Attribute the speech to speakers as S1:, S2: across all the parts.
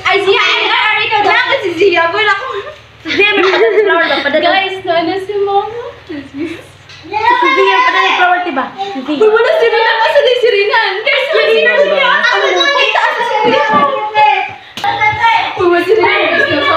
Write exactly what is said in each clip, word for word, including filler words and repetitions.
S1: Ay, Zia! Ay, ay, ikaw na ako si Zia. Wala ko. Zia, may padala flower ba? Padala.
S2: Guys, na si Mama.
S1: Si Zia, padala flower, diba? Si Zia.
S2: Uy, wala si Rinan. Asa din si Rinan? Guys, wala si Rinan.
S1: Ano mo? Kita asa si Zia.
S2: Uy, wala si Rinan. Gusto ko.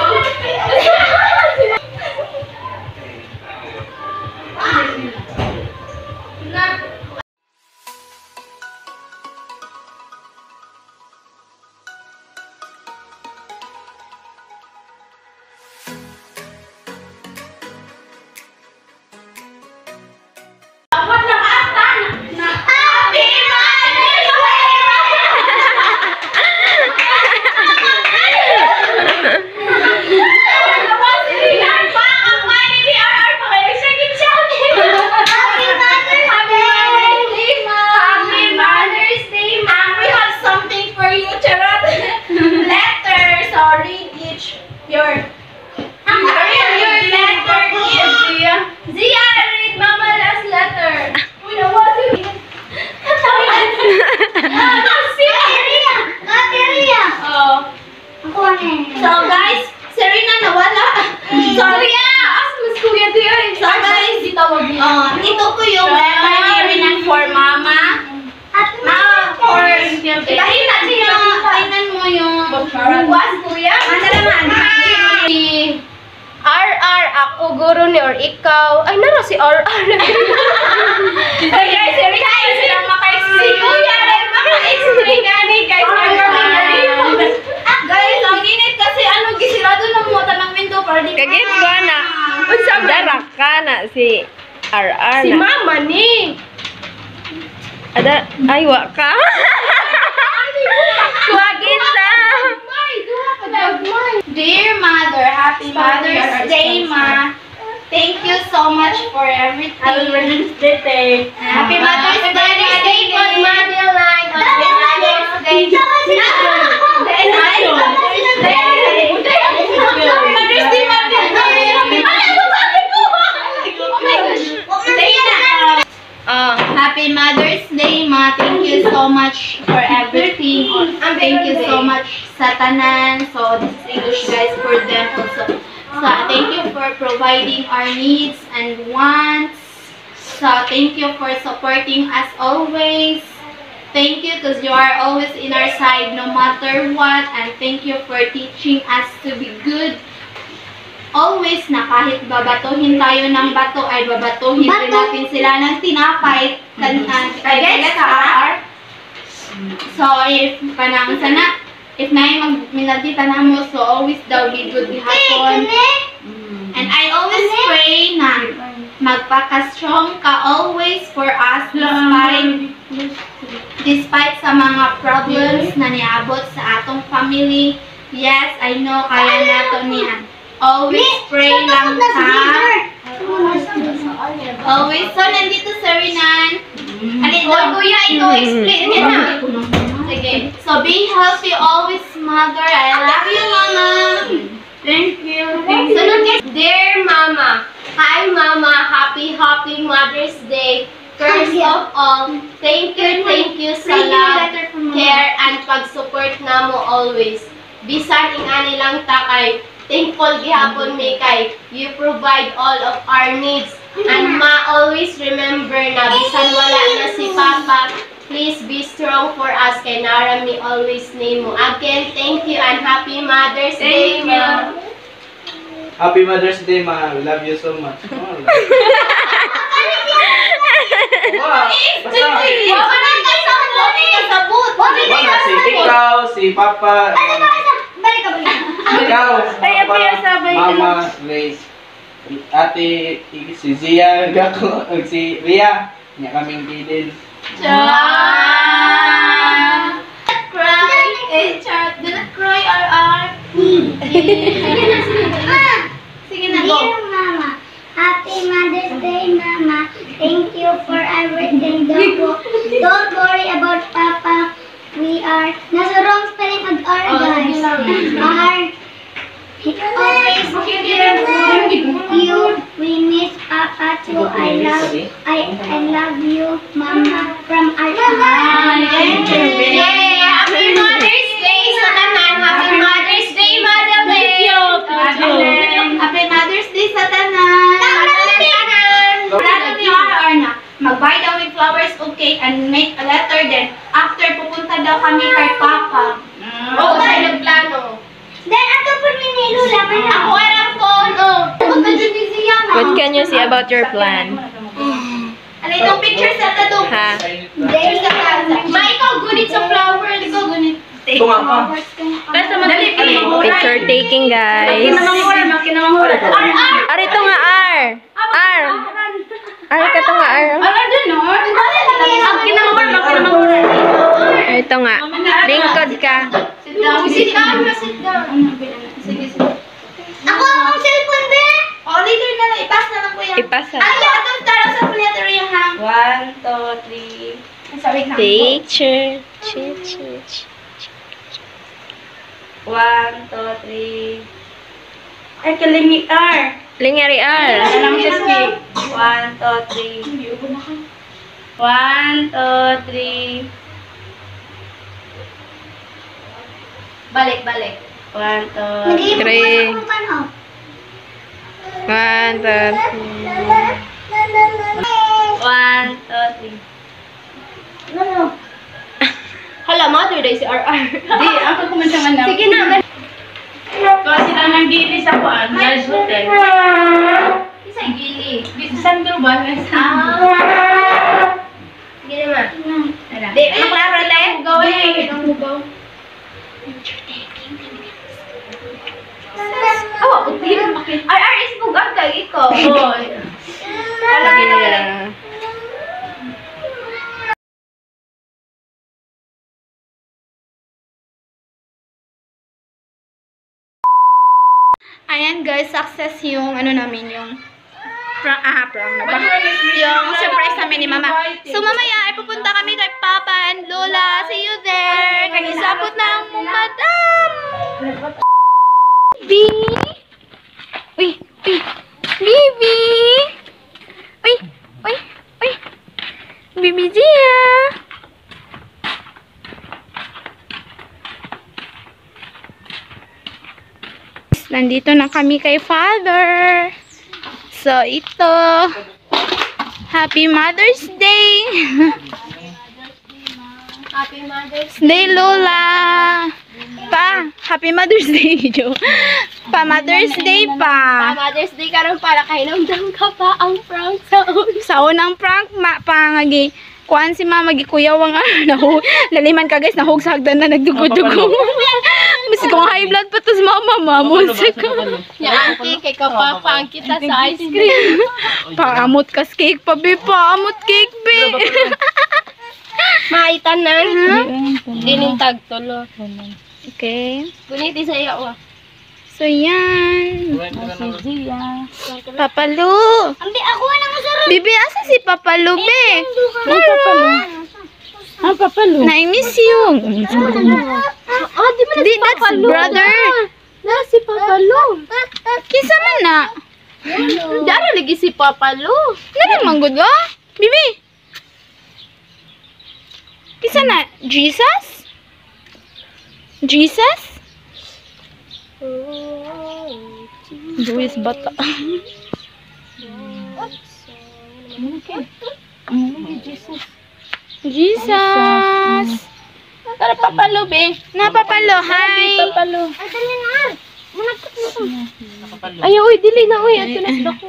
S2: R R, ako guro ni or ikaw. Ay, nara si R R. Ay, guys, every time sila maka-explain. Si Kuya rin maka-explain gani, guys. Guys, ang init kasi ano, gisirado na mo tanang window para di
S1: Kagit ko na. Darak ka na si R R na.
S2: si Mama ni.
S1: Ada, ay, wa ka. Kuwagit na.
S3: Dear Mother, Happy Mother's Day, Ma. Thank you so much for everything.
S1: Happy Mother's Day.
S3: Happy Mother's Day, Day,
S2: Madeline.
S3: Happy Mother's Day. Mother's Day,
S1: Ah.
S3: Happy Mother's Day, Ma. Thank you so much for everything. Thank you so much sa tanan. So, this is English, guys, for them also. So, thank you for providing our needs and wants. So, thank you for supporting us always. Thank you because you are always in our side no matter what. And thank you for teaching us to be good. Always na kahit babatuhin tayo ng bato ay babatuhin din natin sila ng tinapay. Against our. So, if kanang sana, if na yung magminadita na mo, so always daw be good hapon. And I always pray na magpaka-strong ka always for us despite, despite sa mga problems na niabot sa atong family. Yes, I know kaya nato niyan. Always pray lang ta. Always. So, nandito sa Rinan. Alin daw, Kuya, ikaw explain niya na. Sige. So, be healthy always, Mother. I love you, Mama.
S2: Thank you.
S3: So,
S2: Dear Mama, hi Mama, happy happy Mother's Day. First of all, thank you, thank you sa love, care, and pag-support na mo always. Bisan ingani lang ta kay thankful gihapon mi kay you provide all of our needs. And Ma, always remember na bisan wala na si Papa, please be strong for us kay nara mi always name mo. Again, thank you and happy Mother's Day, Ma.
S4: Happy Mother's Day, Ma. We love you so much. Oh, wow. Basta. Wala si ikaw, si Papa. Ikaw, Papa, Mama, Grace, Ate, si Zia, Gako, si Ria. Niya kaming gilid.
S3: Cry. Eh, Char, do not cry, R R. Sige na, go.
S5: Dear Mama, Happy Mother's Day, Mama. Thank you for everything. Don't, go, don't worry about Papa. We are, nasa wrong spelling of R, guys. R. He always here for you. We miss Papa too. I love, I, I love you, Mama. From R.
S3: Yay! Happy Mother's Day sa tanan. Happy Mother's take and make a letter. Then, after, pupunta daw kami kay Papa. Mm.
S2: Oo, tayo nagplano.
S5: Then, ato po ni Lula. May
S2: Ako ay ang phone, oh.
S3: Pupunta dyan ni Zia na.
S1: What can you say about your plan?
S3: Ano itong picture sa tado?
S1: Ha?
S3: Picture sa taza.
S2: Ma, ikaw gunit sa flowers.
S3: Ikaw gunit. Take
S4: Tunga ka.
S3: flowers ka.
S2: Basta
S3: Dali,
S2: madali.
S1: Picture taking, guys.
S3: Kinamangura, makinamangura.
S2: Ar, ar!
S1: Ar, ito nga, R. R. R, ka to nga, R.
S3: Ano dun, no? Ang kinamangura, makinamangura.
S1: Ito nga. Lingkod ka.
S3: Sit down.
S2: Sit down, sit down.
S3: Sige, sige.
S5: Ako ang cellphone, be.
S3: O, later na lang. Ipas na lang ko yan.
S1: Ipasa.
S3: Ay, ito. Tara sa letter yung ha. One, two, three. Sorry, na.
S1: Picture. Chit, chit, chit.
S3: One, two, three. Ay, kalingi R.
S1: Lingari R.
S3: Ano naman siya speak? One, two, three. One, two, three.
S2: Balik, balik.
S3: One, two,
S5: Nag-iipon
S1: Three.
S5: ko sa paano.
S1: One, two, three.
S3: one, two, three.
S2: Hala, Mother Day si R R.
S3: Di, ako kumansaman na.
S2: Sige na.
S3: Kasi lang nang dili sa kuan, Lodge Hotel.
S2: Isa gili.
S3: Bisa Sandro ba?
S2: Ah. Sige naman.
S3: Di, ano klaro te?
S2: Gawin. Ang mugaw. Oh, okay. R R is bugang ka, ikaw.
S3: Oo.
S1: Lagi na.
S3: Ayan guys, success yung ano namin yung prank, ah, prank na ba? Yung surprise namin ni Mama. So mamaya ay pupunta kami kay Papa and Lola. See you there. Kanisapot na ang madam. B. Uy, uy. Bibi. Uy, uy, uy. Bibi Zia. Nandito na kami kay Father. So, ito. Happy Mother's Day.
S2: Happy Mother's
S3: Day, Lola. Pa, Happy Mother's Day, Jo. Pa, Mother's Day
S2: Pa,
S3: pa.
S2: Mother's Day karon para kay namdam ka pa ang prank sa una.
S3: Sa unang prank, ma, pa, ngagi. Kuan si Mama, gikuyaw ang ano. Laliman ka guys, nahug sa hagdan na nagdugo-dugo. Mas kung high blood pa to sa Mama, mamon sa ka.
S2: Yan, auntie, kay kapapang kita sa ice cream.
S3: Paamot kas cake pa, be. Paamot cake, be.
S2: Maitanan, ha? Ginintag tulo.
S3: Okay.
S2: Guniti sa iyo, ah.
S3: So, yan. Papalo.
S5: Ambi, ako na nga sarap.
S3: Bibi, asa si Papalo, be?
S5: Ang papalo.
S3: Ah, Papalo. Na-miss you.
S2: Ah, di ba na
S3: Di,
S2: si
S3: that's
S2: Papalo?
S3: brother.
S2: Na si Papalo.
S3: Kinsa man na?
S2: Dara lagi si Papalo.
S3: Nara manggod ka? Bibi. Kinsa na? Jesus? Jesus? Joyce bata. Jesus.
S2: Para Papalo, be.
S3: Na Papalo, hi.
S2: Papalo.
S5: Ay, dali na. Managkat mo to.
S2: Ay, uy, dili na, uy. Ato na sa dako.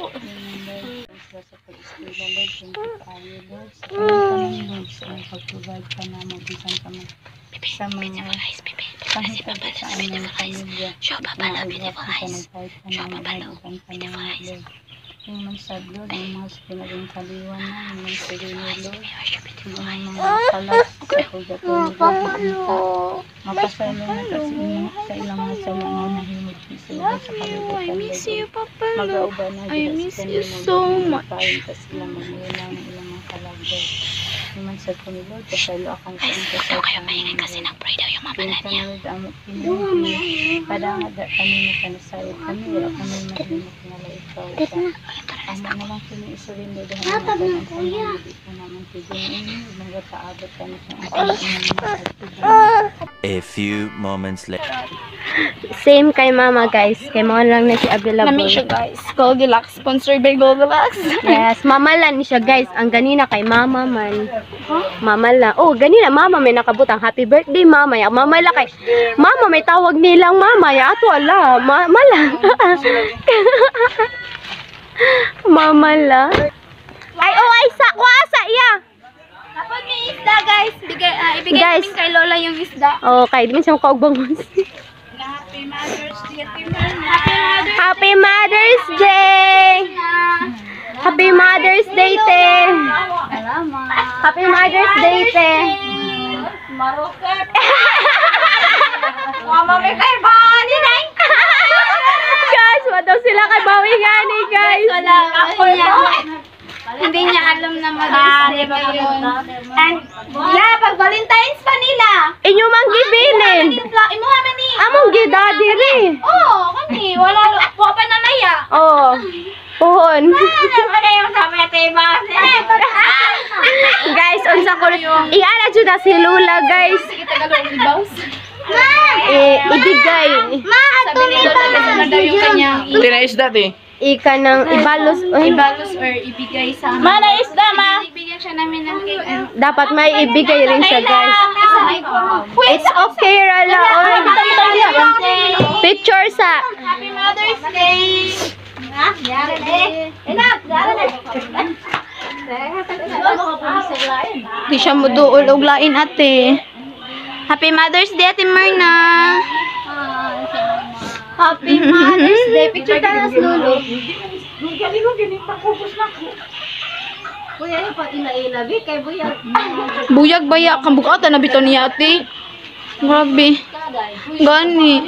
S6: sa mga kahit ano sa aming pamilya. Show Papalo, beautiful eyes. Show Papalo, beautiful eyes. Yung magsaglo, yung mga pinaging kaliwan na, yung mga sirinilo, yung mga kalas, sa pagdating nila, mapasalo na kasi sa ilang mga sa mga nahimod sila sa kalibutan.
S3: I miss you, Papalo.
S6: Mag-auba na
S3: I
S6: dila
S3: miss
S6: sa
S3: you
S6: kanila,
S3: so
S6: mga
S3: much.
S6: kain, tas ilang mag-ilang ng ilang mga kalagay. Yung man sa kanilo, pasalo akong sa inyo sa kanila.
S3: kasi nag-pray daw yung
S6: Pinta na rin ang pinili. Padang ada kami na kanasayot kami. Wala kami mahilimot na ikaw. Amo na lang kami isurin do dahil naman ang kuya. Hindi ko naman tigilin. Magkakaabot kami sa ang kanyang mga
S7: A few moments later.
S1: Same kay mama, guys. Kay mama lang na siya available.
S3: Nami siya guys. Goldilocks. Sponsored by Goldilocks.
S1: Yes, mama lang ni siya, guys. Ang ganina kay mama man. Mama lang. Oh, ganina mama may nakabutang happy birthday mama. Ya, mama lang kay mama may tawag nilang mama. Ya ato ala, mama lang. Mama lang. Ay, oh, ay sa kuasa iya.
S3: Kapag may isda guys, bigay, ah, ibigay
S1: Guys.
S3: namin kay Lola yung isda.
S1: Okay, di man siya kaugbangon.
S3: Happy Mother's Day. Happy Mother's
S1: Happy Mother's Day! Happy Mother's Day, te! Happy Mother's Day, te!
S3: Marokat. Mama may kay Bani na.
S1: Guys, wala daw sila kay Bawi gani, guys!
S3: Wala. Ako niya. Hindi niya alam na Mother's Day pa yun. And, yeah, pag Valentine's pa nila.
S1: Inyo mang gibilin!
S3: Imo nga man ni.
S1: Among gidadi ri!
S3: Oo, kani. Wala. Wa pa na naya.
S1: Oh, puhon.
S3: Ano yung sabi natin ba?
S1: Guys, unsa ko i-ala jud na si Lula, guys.
S3: Sige, tagalog ni Baus.
S1: I ibigay.
S3: Sabi ni Lola, kasi na daw yung kanyang
S4: Tinaisda, te.
S1: Ika ng ibalos. Ay,
S3: ibalos or ibigay sa amin.
S6: Mana isda ma.
S3: Ibigyan siya namin ng cake. and-
S1: dapat may ibigay rin siya, guys. It's okay, Rala. Oh. Picture sa
S3: Happy Mother's Day!
S1: di siya muduol og lain, ate.
S3: Happy Mother's Day, Ate Myrna! Happy Mother's Day! Picture tayo sa Lolo. Kuya, yung pag ila-ilabi, kay Buyag.
S1: Buyag baya kang bukata na bitaw niya, ate. Grabe. Gani.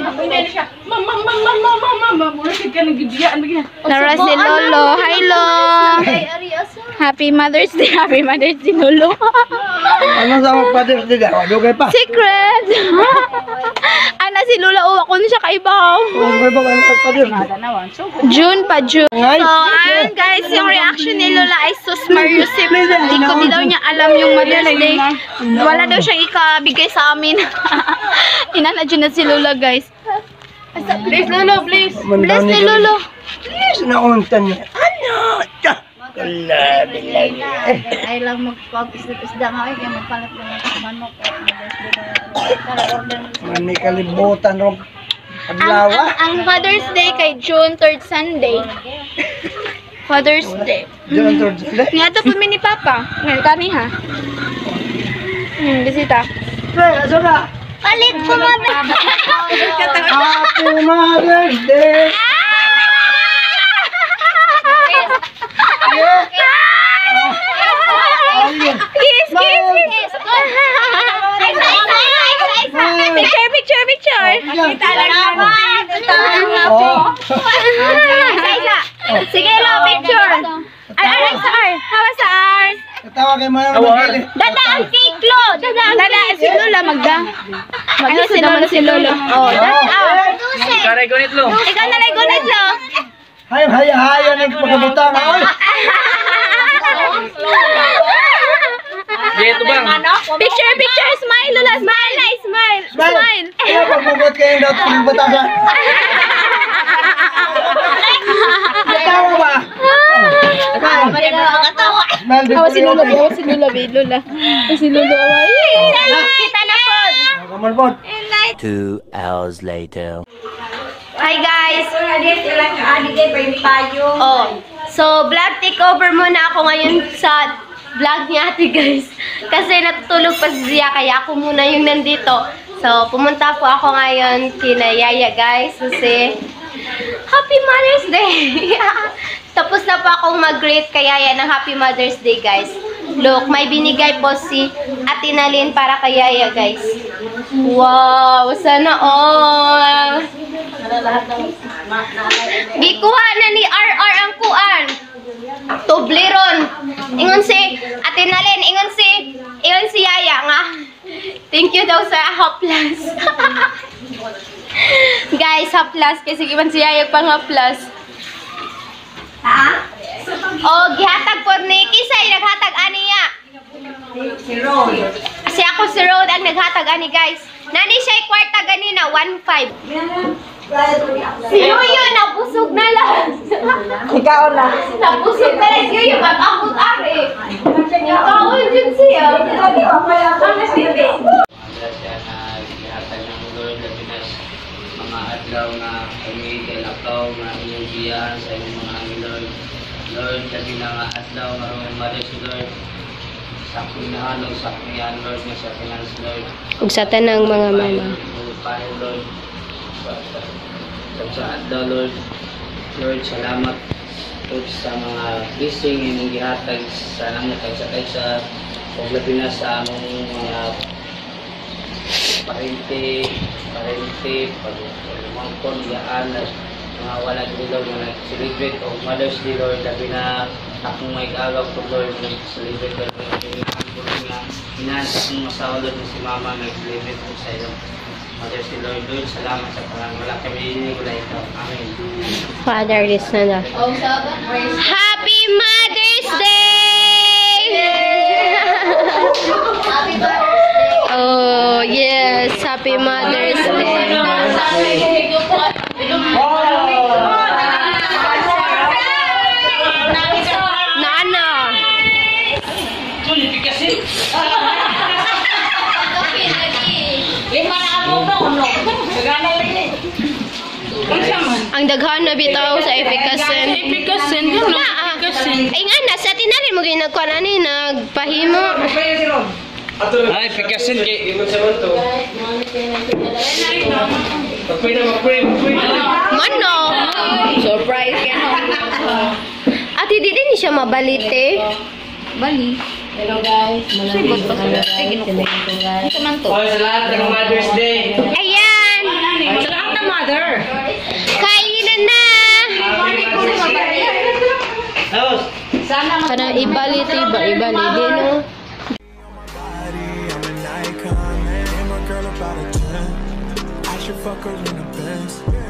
S1: Nara si Lolo. Hi, Lo. Happy Mother's Day. Happy Mother's Day, Lolo.
S4: Ano sa mga Father's Day? Dugay pa.
S1: Secret. Ana si Lola. Oh, ako na siya kaibaw.
S4: Dugay pa ang Father's Day.
S1: June pa, June.
S4: Ngay.
S3: So, ayan guys, yung reaction ni Lola ay sus Mariusip. Hindi ko di daw niya alam yung Mother's Day. Wala daw siyang ikabigay sa amin.
S1: Inanadyo na si Lola, guys.
S3: Please, Lolo, please.
S1: Bless ni Lolo.
S4: Please na untan niya. Ano? Tiya. Kala, bilay.
S6: Ay lang magpag-isda nga ay kaya magpalit ng mga manok at Mother's Day para order mo.
S4: Mani kalibutan ron.
S1: Ang,
S4: Paglawa.
S1: ang, ang Father's Day kay June third Sunday. Father's Day.
S4: Diyan ang third day.
S1: Nga ito po ni Papa. Ngayon, kani ha. Hmm, bisita.
S4: Pre, asa na?
S5: Palit ko nga ba?
S4: Happy Mother's Day.
S1: Kiss, kiss, kiss. Picture, picture, picture.
S4: Kita lang
S1: Oh. Isa, isa. Sige, lo, picture. Ay, ay, sa R. Hawa sa R.
S4: Tawagin mo na magkili.
S1: Dada ang cake, lo. Dada ang Dada, si Lola, magda. Magda si Lolo, si Lolo. Oh, dada.
S4: Karay gunit lo.
S1: Ikaw na lang gunit, lo.
S4: Hayang haya-haya ng pagkabutang. Ay! Dito bang?
S1: Picture, picture. Smile, Lola. Smile, ay, smile. Smile.
S4: Kaya pagbugot kayo daw pagbutasan. Natawa ba? Smile
S1: Hawa si Lola,
S4: before
S1: hawa si Lola, babe, Lola. Hawa si Lola, hawa. Kita na po.
S4: Come on, Bod.
S7: Two hours later.
S1: Hi guys! Oh, so vlog takeover muna ako ngayon sa vlog ni ate guys. Kasi natutulog pa si Zia kaya ako muna yung nandito. So pumunta po ako ngayon kina Yaya guys kasi Happy Mother's Day! Tapos na po akong mag-greet kay Yaya ng Happy Mother's Day guys. Look, may binigay po si Ate Nalin para kay Yaya guys. Wow! Sana all! Gikuha na ni R R ang kuan. Tobleron. Ingon si Ate Nalin, ingon si ingon si Yaya nga. Thank you daw sa Hoplas. Guys, Hoplas kasi giban si Yaya pang Hoplas. Ha? Oh, gihatag po ni Kisay naghatag ani ya. Si Rod. Kasi ako si Rod ang naghatag ani guys. Nani siya kwarta ganina, one five. Si Yuyo, nabusog na lang.
S6: Ikaw na.
S1: Nabusog na lang si Yuyo, matakot ari. Ikaw yun siya.
S4: Siya na ihatag ng Lord na Pinas mga adlaw na kami kalakaw na inyong biyaan sa inyong mga angin Lord. Lord, labi na nga adlaw nga rin Mother si Lord. Sakong na halong, sakong yan Lord nga sa finance Lord.
S1: Ug sa tanang mga mama.
S4: Paano Lord. Sa adlaw Lord. Lord, salamat Lord sa mga blessing inyong gihatag sa namin tagsa-tagsa o labi na sa among mga parente, parente, pag-umangkon, yaan, mga walang ilaw na nag-celebrate o Mother's Day, Lord, labi na akong may agaw ko, Lord, nag-celebrate, Lord, pinahan ko rin nga, hinahan sa akong masawa, Lord, na si Mama, nag-celebrate ko sa iyo. Mother's Day, Lord, Lord, salamat sa parang wala kami hinihingi ko lang ito. Amen.
S1: Father, this na na. Happy Mother's Day!
S3: Happy birthday!
S1: Oh, yes. Happy Mother's Day. Nana. Ang daghan na bitaw sa efficacy.
S6: Efficacy, yun no? Efficacy.
S1: Ay nga, nasa tinarin mo ginagkuhan ani, nagpahimo.
S4: Ay, pikasin kay imon sa manto. Pagpay na mag-pray, mag-pray.
S1: Mano?
S3: Surprise ka no?
S1: Ate, di din siya mabalite.
S6: Bali.
S3: Hello guys, malamig pa kami guys. Ito man to.
S4: Oh, sa lahat ng Mother's Day.
S1: Ayan!
S6: Sa lahat ng mother.
S1: Kainan na!
S4: Tapos,
S1: Parang ibalit, iba, ibalit din, no?
S8: I'm an icon, man. And my girl about a ten. I should fuck her in the Benz.